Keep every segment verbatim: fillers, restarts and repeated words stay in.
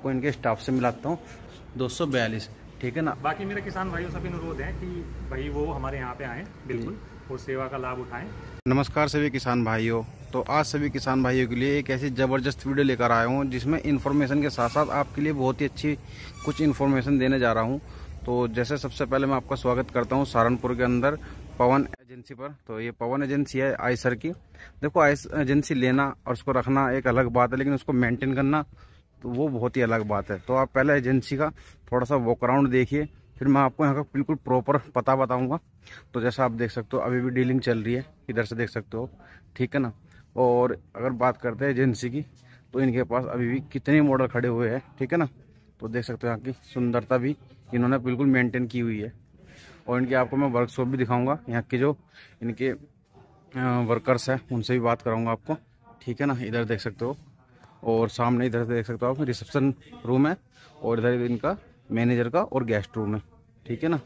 को इनके स्टाफ से मिलाता हूँ। दो सौ बयालीस, ठीक है ना। बाकी मेरे किसान भाइयों से भी अनुरोध है कि भाई वो हमारे यहाँ पे आएँ, बिल्कुल वो सेवा का लाभ उठाएं। नमस्कार सभी किसान भाइयों। तो आज सभी किसान भाइयों के लिए एक ऐसी ज़बरदस्त वीडियो लेकर आया हूँ जिसमें इन्फॉर्मेशन के साथ साथ आपके लिए बहुत ही अच्छी कुछ इन्फॉर्मेशन देने जा रहा हूँ। तो जैसे सबसे पहले मैं आपका स्वागत करता हूँ सहारनपुर के अंदर पवन एजेंसी पर। तो ये पवन एजेंसी है आइसर की। देखो आइस एजेंसी लेना और उसको रखना एक अलग बात है, लेकिन उसको मेंटेन करना तो वो बहुत ही अलग बात है। तो आप पहले एजेंसी का थोड़ा सा वॉक अराउंड देखिए, फिर मैं आपको यहाँ का बिल्कुल प्रॉपर पता बताऊंगा। तो जैसा आप देख सकते हो अभी भी डीलिंग चल रही है, इधर से देख सकते हो, ठीक है ना। और अगर बात करते हैं एजेंसी की तो इनके पास अभी भी कितने मॉडल खड़े हुए हैं, ठीक है ना। तो देख सकते हो यहाँ की सुंदरता भी इन्होंने बिल्कुल मेंटेन की हुई है। और इनके आपको मैं वर्कशॉप भी दिखाऊंगा, यहाँ के जो इनके वर्कर्स हैं उनसे भी बात कराऊंगा आपको, ठीक है ना। इधर देख सकते हो और सामने इधर से देख सकते हो आप रिसेप्शन रूम है, और इधर इनका मैनेजर का और गेस्ट रूम है, ठीक है ना।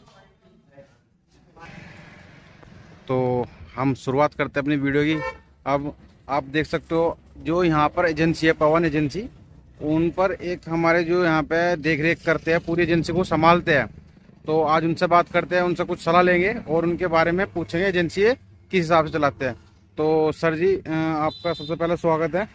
तो हम शुरुआत करते हैं अपनी वीडियो की। अब आप देख सकते हो जो यहाँ पर एजेंसी है पवन एजेंसी, उन पर एक हमारे जो यहाँ पे देख रेख करते हैं, पूरी एजेंसी को संभालते हैं। तो आज उनसे बात करते हैं, उनसे कुछ सलाह लेंगे और उनके बारे में पूछेंगे एजेंसी किस हिसाब से चलाते हैं। तो सर जी आपका सबसे पहले स्वागत है।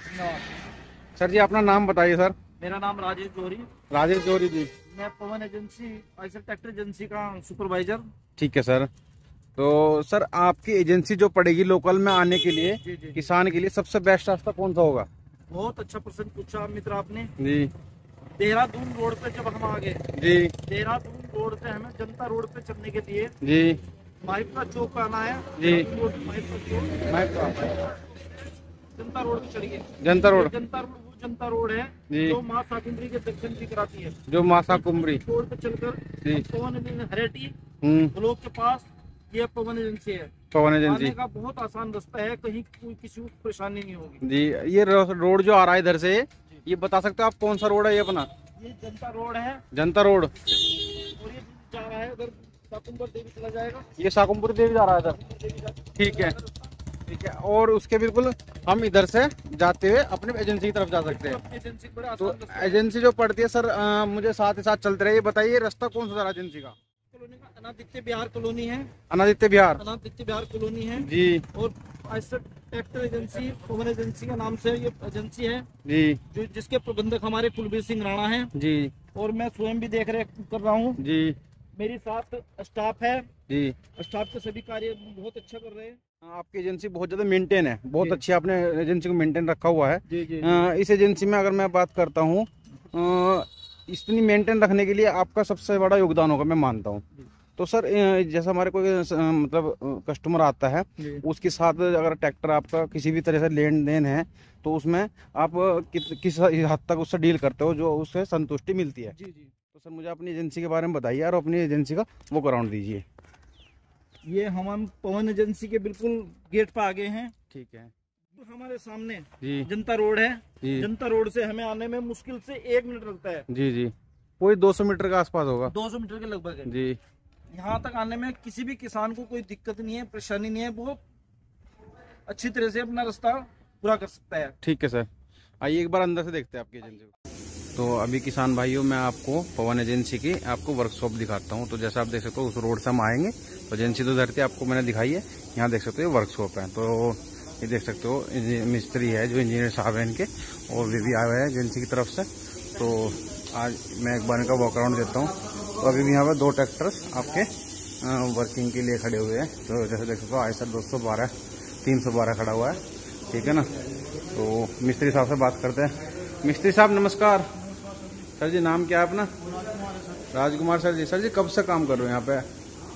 सर जी अपना नाम बताइए। सर मेरा नाम राजेश जोहरी। राजेश जोहरी जी। मैं Pawan agency Eicher tractor agency का सुपरवाइजर। ठीक है सर। तो सर आपकी एजेंसी जो पड़ेगी लोकल में आने के लिए जी, जी, किसान के लिए सबसे बेस्ट रास्ता कौन सा होगा? बहुत अच्छा प्रश्न पूछा मित्र आपने जी। देहरादून रोड पे जब हम आ गए जी। देहरादून रोड से हमें जनता रोड पे चलने के लिए जी माहिपरा चौक पे आना है जी। माहिपरा चौक जनता रोड पे चढ़िए। जनता रोड जनता रोड वो जनता रोड है जो माँ शाकुंभरी के दर्शन भी कराती है। जो माँ शाकुंभरी रोड पे चलकर पवन हरेटी ब्लॉक के पास ये पवन एजेंसी है। पवन एजेंसी आने का बहुत आसान रास्ता है, कहीं कोई किसी को परेशानी नहीं होगी जी। ये रोड जो आ रहा है इधर से, ये बता सकते हो आप कौन सा रोड है ये अपना? ये जनता रोड है। जनता रोड। और ये जा रहा है उधर शाकुंभरी देवी चला जाएगा। ये शाकुंभरी देवी जा रहा है इधर, ठीक है ठीक है। और उसके बिल्कुल हम इधर से जाते हुए अपने एजेंसी की तरफ जा सकते हैं। एजेंसी बड़ा तो एजेंसी जो पड़ती है सर आ, मुझे साथ ही साथ चलते रहे, बताइए रास्ता कौन सा एजेंसी का? कॉलोनी का अनादित्य बिहार कॉलोनी है। अनादित्य बिहार अनादित्य बिहार कॉलोनी है जी। और Eicher tractor agency Pawan agency का नाम से ये एजेंसी है जी, जो जिसके प्रबंधक हमारे कुलबीर सिंह राणा हैं जी। और मैं स्वयं भी देख रेख कर रहा हूँ जी। मेरी साथ स्टाफ है जी। स्टाफ के सभी कार्य बहुत अच्छा कर रहे हैं। आपकी एजेंसी बहुत ज्यादा मेंटेन है, बहुत अच्छी आपने एजेंसी को मेंटेन रखा हुआ है। जी, जी, आ, इस एजेंसी में अगर मैं बात करता हूँ इतनी मेंटेन रखने के लिए आपका सबसे बड़ा योगदान होगा, मैं मानता हूँ। तो सर जैसा हमारे कोई मतलब कस्टमर आता है उसके साथ अगर ट्रैक्टर आपका किसी भी तरह से लेन देन है तो उसमें आप किस किस हद तक उससे डील करते हो जो उससे संतुष्टि मिलती है? जी जी। तो सर मुझे अपनी एजेंसी के बारे में बताइए और अपनी एजेंसी का वो कराउंड दीजिए। ये हम पवन एजेंसी के बिल्कुल गेट पर आ गए हैं, ठीक है। तो हमारे सामने जी। जनता रोड है। जी। जनता रोड से हमें आने में मुश्किल से एक मिनट लगता है। जी जी। कोई दो सौ मीटर के आसपास होगा। दो सौ मीटर के लगभग है जी। यहाँ तक आने में किसी भी किसान को कोई दिक्कत नहीं है, परेशानी नहीं है, बहुत अच्छी तरह से अपना रास्ता पूरा कर सकता है। ठीक है सर, आइए एक बार अंदर से देखते हैं आपकी एजेंसी को। तो अभी किसान भाइयों मैं आपको पवन एजेंसी की आपको वर्कशॉप दिखाता हूँ। तो जैसा आप देख सकते हो उस रोड से हम आएंगे तो एजेंसी तो धरती आपको मैंने दिखाई है, यहाँ देख सकते हो वर्कशॉप है। तो ये देख सकते हो मिस्त्री है जो इंजीनियर साहब है इनके, और वे भी आए हुए हैं एजेंसी की तरफ से। तो आज मैं एक बार इनका वॉक अराउंड देता हूँ। तो अभी भी यहाँ पर दो ट्रैक्टर्स आपके वर्किंग के लिए खड़े हुए हैं। तो जैसे देख सकते हो आइसर दो सौ बारह तीन सौ बारह खड़ा हुआ है, ठीक है ना। तो मिस्त्री साहब से बात करते हैं। मिस्त्री साहब नमस्कार। सर जी नाम क्या है अपना? राजकुमार सर जी। सर जी कब से काम कर रहे हो यहाँ पे?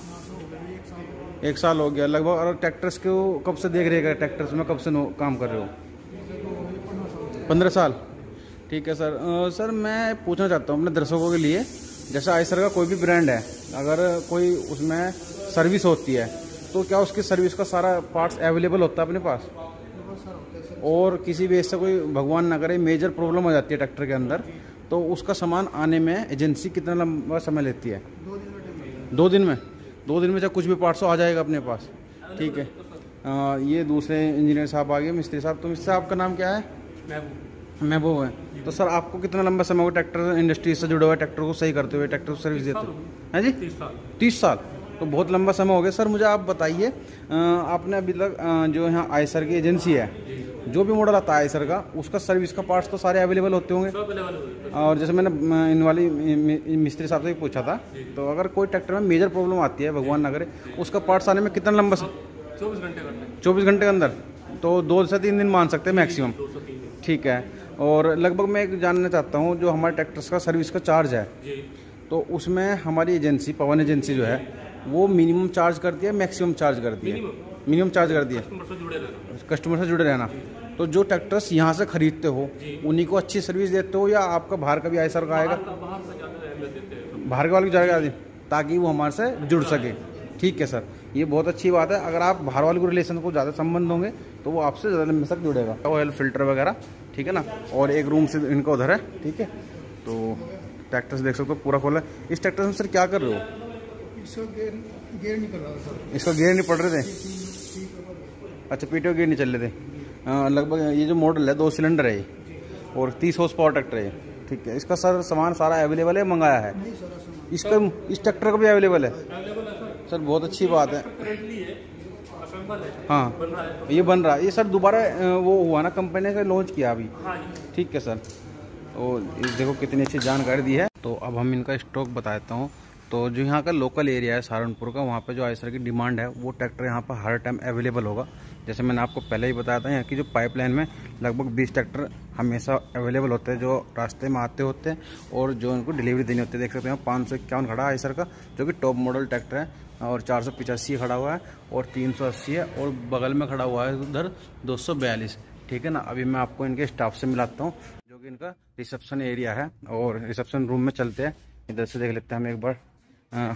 एक साल हो गया लगभग। और ट्रैक्टर्स को कब से देख रहे हैं? ट्रैक्टर्स में कब से काम कर रहे हो? पंद्रह साल, ठीक है सर। आ, सर मैं पूछना चाहता हूँ अपने दर्शकों के लिए, जैसा आइसर का कोई भी ब्रांड है, अगर कोई उसमें सर्विस होती है तो क्या उसकी सर्विस का सारा पार्ट्स अवेलेबल होता है अपने पास? और किसी भी ऐसा कोई भगवान न करे मेजर प्रॉब्लम हो जाती है ट्रैक्टर के अंदर, तो उसका सामान आने में एजेंसी कितना लंबा समय लेती है? दो दिन में। दो दिन में चाहे कुछ भी पार्ट्स आ जाएगा अपने पास, ठीक है। आ, ये दूसरे इंजीनियर साहब आ गए, मिस्त्री साहब। तो मिस्त्री साहब का नाम क्या है? महबूब। महबूब है। तो सर आपको कितना लंबा समय हुआ ट्रैक्टर इंडस्ट्री से जुड़े हुए, ट्रैक्टर को सही करते हुए, ट्रैक्टर को सर्विस देते हुए? हैं जी, तीस साल। तीस साल तो बहुत लंबा समय हो गया। सर मुझे आप बताइए, आपने अभी तक जो यहाँ आयसर की एजेंसी है, जो भी मॉडल आता है आयसर का, उसका सर्विस का पार्ट्स तो सारे अवेलेबल होते होंगे? और जैसे मैंने इन वाली मिस्त्री साहब से भी पूछा था, तो अगर कोई ट्रैक्टर में मेजर प्रॉब्लम आती है, भगवान ना करे, उसका पार्ट्स आने में कितना लंबा? चौबीस घंटे का। चौबीस घंटे के अंदर, तो दो से तीन दिन मान सकते हैं मैक्सिमम। ठीक है। और लगभग मैं एक जानना चाहता हूँ, जो हमारे ट्रैक्टर्स का सर्विस का चार्ज है, तो उसमें हमारी एजेंसी पवन एजेंसी जो है वो मिनिमम चार्ज करती है, मैक्सिमम चार्ज करती है? मिनिमम चार्ज करती है, कस्टमर से जुड़े रहना। तो जो ट्रैक्टर्स यहाँ से खरीदते हो उन्हीं को अच्छी सर्विस देते हो, या आपका बाहर का भी आयसर का आएगा? बाहर के वाले की जाएगा, ताकि वो हमारे से जुड़ सके। ठीक है सर, ये बहुत अच्छी बात है। अगर आप बाहर वाले को रिलेशन को ज़्यादा संबंध होंगे तो वो आपसे ज़्यादा लंबे तक जुड़ेगा। ऑयल फिल्टर वगैरह, ठीक है ना, और एक रूम से इनका उधर है। ठीक है, तो ट्रैक्टर्स देख सकते हो पूरा खोला है। इस ट्रैक्टर में सर क्या कर रहे हो? इसका गेयर गेयर नहीं कर रहा था सर। इसका गेयर नहीं पड़ रहे थे? अच्छा, पीटीओ गेयर नहीं चल रहे थे। आ, लगभग ये जो मॉडल है दो सिलेंडर है ये, और तीस हॉर्स पावर ट्रैक्टर है। ठीक है, इसका सर सामान सारा अवेलेबल है, मंगाया है? इसका इस ट्रैक्टर का भी अवेलेबल है सर? बहुत अच्छी बात है। हाँ, ये बन रहा है। ये सर दोबारा वो हुआ ना, कंपनी से लॉन्च किया अभी? ठीक है सर, तो देखो कितनी अच्छी जानकारी दी है। तो अब हम इनका स्टॉक बता देता हूँ। तो जो यहाँ का लोकल एरिया है सहारनपुर का, वहाँ पे जो आयसर की डिमांड है वो ट्रैक्टर यहाँ पर हर टाइम अवेलेबल होगा। जैसे मैंने आपको पहले ही बताया था, यहाँ की जो पाइपलाइन में लगभग बीस ट्रैक्टर हमेशा अवेलेबल होते हैं, जो रास्ते में आते होते हैं और जो उनको डिलीवरी देनी होती है। देख सकते हैं पाँच सौ इक्यावन खड़ा है आयसर का, जो कि टॉप मॉडल ट्रैक्टर है, और चार सौ पिचासी खड़ा हुआ है, और तीन सौ अस्सी है, और बगल में खड़ा हुआ है उधर दो सौ बयालीस। ठीक है ना। अभी मैं आपको इनके स्टाफ से मिलाता हूँ, जो कि इनका रिसेप्शन एरिया है, और रिसेप्शन रूम में चलते हैं, इधर से देख लेते हैं हम एक बार। आ,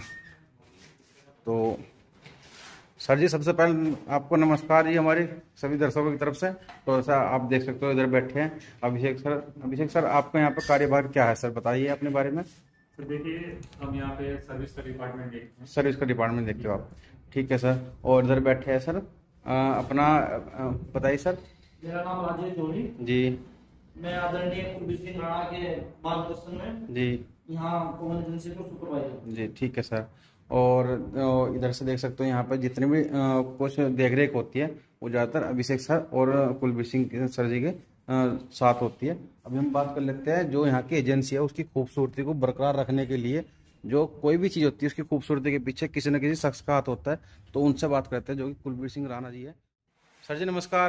तो सर जी, सबसे पहले आपको नमस्कार जी हमारे सभी दर्शकों की तरफ से। तो ऐसा आप देख सकते हो इधर बैठे हैं अभिषेक सर। अभिषेक सर, आपका यहाँ पर कार्यभार क्या है सर, बताइए अपने बारे में। तो देखिए, हम यहाँ पे सर्विस का डिपार्टमेंट देखते हैं। सर्विस का डिपार्टमेंट देखते हो आप? ठीक है सर। और इधर बैठे हैं सर, आ, अपना बताइए सर। मेरा नाम राजेश जोड़ी जी। मैं आदरणीय कुलबीर सिंह राणा के मार्गदर्शन में जी यहाँ पवन एजेंसी को सुपरवाइजर जी। ठीक है सर। और इधर से देख सकते हो यहाँ पर जितने भी कुछ देख रेख होती है वो ज़्यादातर अभिषेक सर और कुलबीर सिंह सर जी के साथ होती है। अभी हम बात कर लेते हैं जो यहाँ की एजेंसी है उसकी खूबसूरती को बरकरार रखने के लिए जो कोई भी चीज़ होती है उसकी खूबसूरती के पीछे किसी न किसी शख्स का हाथ होता है। तो उनसे बात करते हैं, जो कि कुलबीर सिंह राणा जी है। सर जी नमस्कार।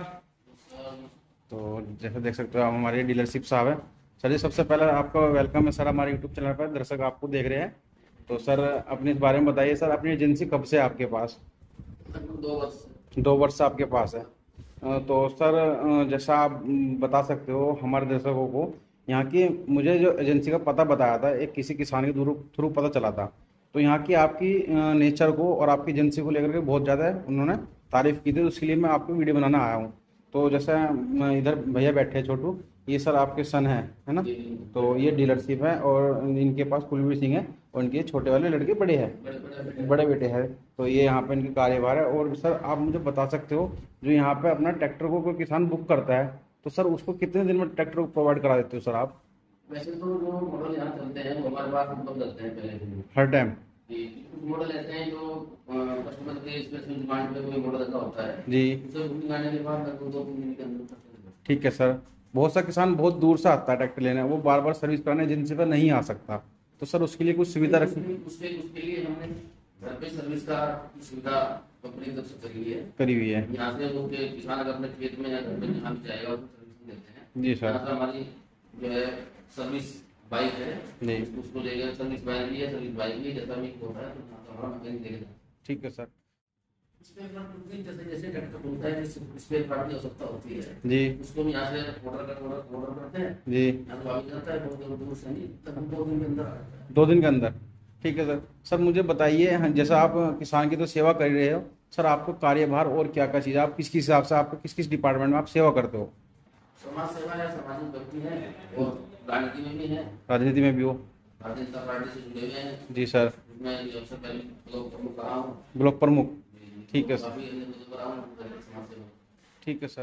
तो जैसे देख सकते हो आप हमारे डीलरशिप साहब है। सर जी, सबसे पहले आपका वेलकम है सर हमारे यूट्यूब चैनल पर, दर्शक आपको देख रहे हैं। तो सर अपने इस बारे में बताइए सर, अपनी एजेंसी कब से आपके पास? दो वर्ष दो वर्ष से आपके पास है। तो सर जैसा आप बता सकते हो हमारे दर्शकों को, यहाँ की मुझे जो एजेंसी का पता बताया था एक किसी किसान के थ्रू पता चला था। तो यहाँ की आपकी नेचर को और आपकी एजेंसी को लेकर के बहुत ज़्यादा उन्होंने तारीफ की थी, उसके लिए मैं आपको वीडियो बनाना आया हूँ। तो जैसा इधर भैया बैठे हैं छोटू, ये सर आपके सन है है ना? तो ये डीलरशिप है और इनके पास कुलबीर सिंह है और इनके छोटे वाले लड़के बड़े हैं, बड़े बेटे हैं। तो ये यहाँ पे इनकी कार्यभार है। और सर आप मुझे बता सकते हो जो यहाँ पे अपना ट्रैक्टर को कोई किसान बुक करता है तो सर उसको कितने दिन में ट्रैक्टर को प्रोवाइड करा देते हो सर आप? वैसे तो जो मॉडल यहाँ चलते हैं वो हमारे पास उपलब्ध रहते हैं पहले से हर टाइम। कुछ मॉडल ऐसे हैं जो कस्टमर के स्पेशल डिमांड पे कोई मॉडल ऐसा होता है जी, उसे बुकिंग आने के बाद लगभग दो तीन दिन के अंदर। ठीक है सर। बहुत सा किसान बहुत दूर से आता है ट्रैक्टर लेने, वो बार बार सर्विस कराने एजेंसी पर नहीं आ सकता, तो सर उसके लिए कुछ सुविधा रखी? उसके उसके लिए हमने घर पे सर्विस का सुविधा कंपनी की तरफ से करी है करी हुई है। यहाँ से उनके किसान अगर अपने खेत में या घर पे जहाँ भी जाएगा उसको सर्विस देते हैं जी सर। यहाँ से हमारी जो है सर्विस बाइक है जी, उसको लेकर सर्विस बाइक भी है, सर्विस बाइक भी जैसा भी होता है तो हमारा मैकेनिक देगा। ठीक है सर। स्पेयर पार्ट जैसे जैसे ट्रैक्टर खुलता है स्पेयर पार्ट की आवश्यकता होती है जी, उसको हम यहाँ से ऑर्डर कर ऑर्डर ऑर्डर करते हैं जी, यहाँ तो अभी जाता है बहुत दूर दूर से नहीं, तब हम दो दिन के अंदर आ जाता है। दो दिन के अंदर। ठीक है सर। सर मुझे बताइए, जैसा आप किसान की तो सेवा कर रहे हो, सर आपको कार्यभार और क्या क्या चीज़, आप किस किस हिसाब से, आपको किस किस डिपार्टमेंट में आप सेवा करते हो? समाज सेवा है, सामाजिक व्यक्ति है और राजनीति में भी है। राजनीति में भी हो? भारतीय जनता पार्टी से जुड़े हुए हैं जी सर। मैं सबसे पहले ब्लॉक प्रमुख रहा हूँ। ब्लॉक प्रमुख। ठीक है सर। काफी अन्य पदों पर रहा हूँ समाज सेवा। ठीक है सर।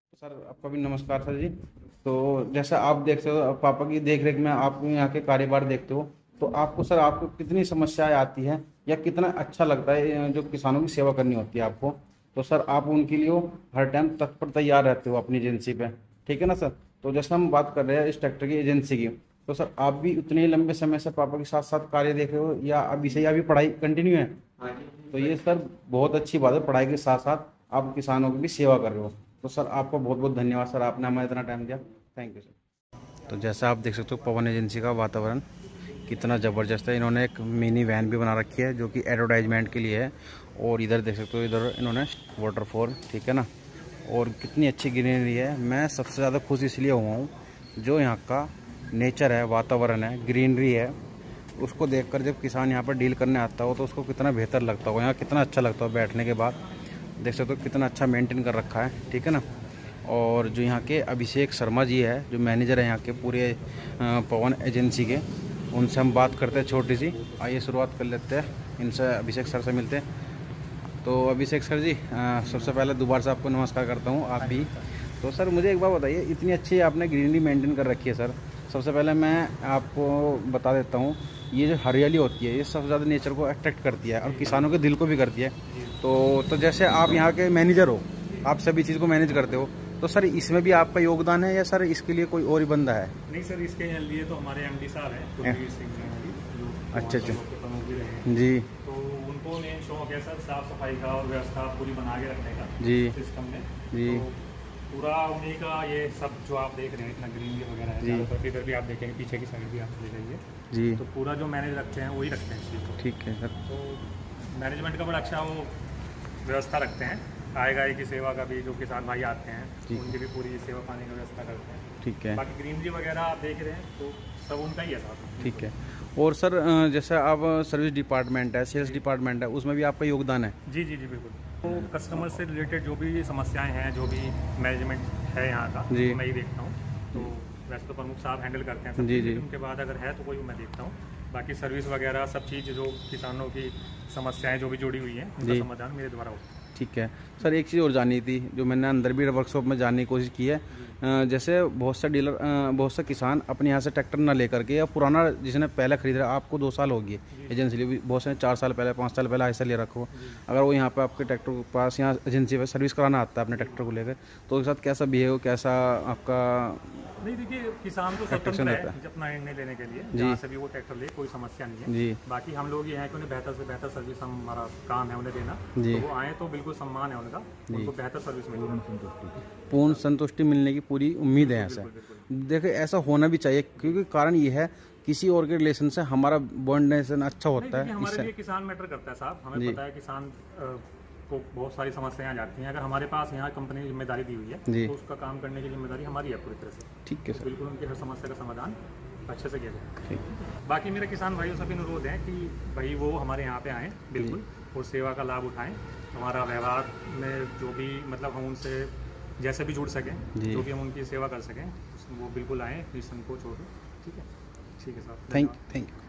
सर आपका भी नमस्कार सर जी। तो जैसा आप देख सकते हो, पापा की देख रेख में आप यहाँ के कार्यभार देखते हो, तो आपको सर आपको कितनी समस्याएं आती हैं या कितना अच्छा लगता है जो किसानों की सेवा करनी होती है आपको, तो सर आप उनके लिए हर टाइम तत्पर तैयार रहते हो अपनी एजेंसी पे, ठीक है ना सर। तो जैसे हम बात कर रहे हैं इस ट्रैक्टर की एजेंसी की, तो सर आप भी उतने ही लंबे समय से पापा के साथ साथ कार्य देख रहे हो या अभी से अभी पढ़ाई कंटिन्यू है? तो ये सर बहुत अच्छी बात है, पढ़ाई के साथ साथ आप किसानों की भी सेवा कर रहे हो। तो सर आपको बहुत बहुत धन्यवाद सर, आपने हमें इतना टाइम दिया, थैंक यू सर। तो जैसा आप देख सकते हो पवन एजेंसी का वातावरण कितना ज़बरदस्त है। इन्होंने एक मिनी वैन भी बना रखी है जो कि एडवर्टाइजमेंट के लिए है, और इधर देख सकते हो इधर इन्होंने वाटरफॉल, ठीक है ना, और कितनी अच्छी ग्रीनरी है। मैं सबसे ज़्यादा खुश इसलिए हुआ हूँ जो यहाँ का नेचर है, वातावरण है, ग्रीनरी है, उसको देखकर जब किसान यहाँ पर डील करने आता हो तो उसको कितना बेहतर लगता हो, यहाँ कितना अच्छा लगता हो बैठने के बाद। देख सकते हो कितना अच्छा मेंटेन कर रखा है, ठीक है ना। और जो यहाँ के अभिषेक शर्मा जी है जो मैनेजर है यहाँ के पूरे पवन एजेंसी के, उनसे हम बात करते हैं छोटी सी। आइए शुरुआत कर लेते हैं इनसे, अभिषेक सर से मिलते हैं। तो अभिषेक सर जी सबसे पहले दोबारा से आपको नमस्कार करता हूँ, आप भी। तो सर मुझे एक बात बताइए, इतनी अच्छी आपने ग्रीनरी मेंटेन कर रखी है सर, सबसे पहले मैं आपको बता देता हूँ ये जो हरियाली होती है ये सबसे ज़्यादा नेचर को अट्रैक्ट करती है और किसानों के दिल को भी करती है। तो तो जैसे आप यहाँ के मैनेजर हो, आप सभी चीज़ को मैनेज करते हो, तो सर इसमें भी आपका योगदान है या सर इसके लिए कोई और ही बंदा है? नहीं सर, इसके लिए तो हमारे एमडी साहब हैं, अच्छा अच्छा जी। तो उनको मेन शौक है सर साफ सफाई का और व्यवस्था पूरी बना के रखने का जी सिस्टम में जी। तो पूरा उन्हीं का ये सब जो आप देख रहे हैं इतना ग्रीनरी वगैरह है ज़्यादातर, इधर भी आप देखेंगे पीछे की साइड भी आप ले जाइए जी, तो पूरा जो मैनेज रखते हैं वही रखते हैं इस चीज़ को। ठीक है सर। तो मैनेजमेंट का बड़ा अच्छा वो व्यवस्था रखते हैं, आए गए की सेवा का भी, जो किसान भाई आते हैं उनकी भी पूरी सेवा पाने की व्यवस्था करते हैं, ठीक है। बाकी ग्रीनरी वगैरह आप देख रहे हैं तो सब उनका ही है साथ। ठीक है। और सर जैसे आप सर्विस डिपार्टमेंट है, सेल्स डिपार्टमेंट है, उसमें भी आपका योगदान है? जी जी जी बिल्कुल। तो कस्टमर से रिलेटेड जो भी समस्याएं हैं, जो भी मैनेजमेंट है यहाँ का, जी, तो मैं ही देखता हूँ। तो वैसे तो प्रमुख साहब हैंडल करते हैं सब, जी जी, उनके बाद अगर है तो कोई मैं देखता हूँ। बाकी सर्विस वगैरह सब चीज़ जो किसानों की समस्याएं जो भी जुड़ी हुई हैं उनका समाधान मेरे द्वारा होता है। ठीक है सर। एक चीज़ और जाननी थी जो मैंने अंदर भी वर्कशॉप में जानने की कोशिश की है, जैसे बहुत से डीलर, बहुत से किसान अपने यहाँ से ट्रैक्टर ना लेकर के, या पुराना जिसने पहले खरीदा, आपको दो साल हो गए एजेंसी लिए, बहुत से चार साल पहले, पाँच साल पहले ऐसा ले रखो, अगर वो यहाँ पे आपके ट्रैक्टर के पास यहाँ एजेंसी पे सर्विस कराना आता है अपने ट्रैक्टर को लेकर, तो उसके साथ कैसा बिहेव, कैसा आपका? नहीं देखिए, किसान तो स्वतंत्र है अपना निर्णय लेने के लिए, जहाँ से भी वो ट्रैक्टर ले कोई समस्या नहीं है जी। बाकी हम लोग ये हैं कि उन्हें बेहतर से बेहतर सर्विस, हमारा काम है उन्हें देना जी। तो वो आए तो बिल्कुल सम्मान है उनका, उनको बेहतर सर्विस मिलेगी, पूर्ण संतुष्टि मिलने की पूरी उम्मीद है ऐसा। देखिए ऐसा होना भी चाहिए, क्योंकि कारण ये है किसी और के रिलेशन से हमारा बॉन्डेशन अच्छा होता है। हमारे लिए किसान मैटर करता है साहब, हमें पता है किसान को बहुत सारी समस्याएं आ जाती हैं, अगर हमारे पास यहाँ कंपनी की जिम्मेदारी दी हुई है तो उसका काम करने की जिम्मेदारी हमारी है पूरी तरह से। ठीक है सर, बिल्कुल उनकी हर समस्या का समाधान अच्छे से किया जाए। बाकी मेरे किसान भाइयों से भी अनुरोध है कि भाई वो हमारे यहाँ पे आएँ बिल्कुल, और सेवा का लाभ उठाएं। हमारा व्यवहार में जो भी मतलब हम उनसे जैसे भी जुड़ सकें, जो भी हम उनकी सेवा कर सकें, वो बिल्कुल आएँ, निसंकोच हो। ठीक है, ठीक है साहब, थैंक थैंक यू।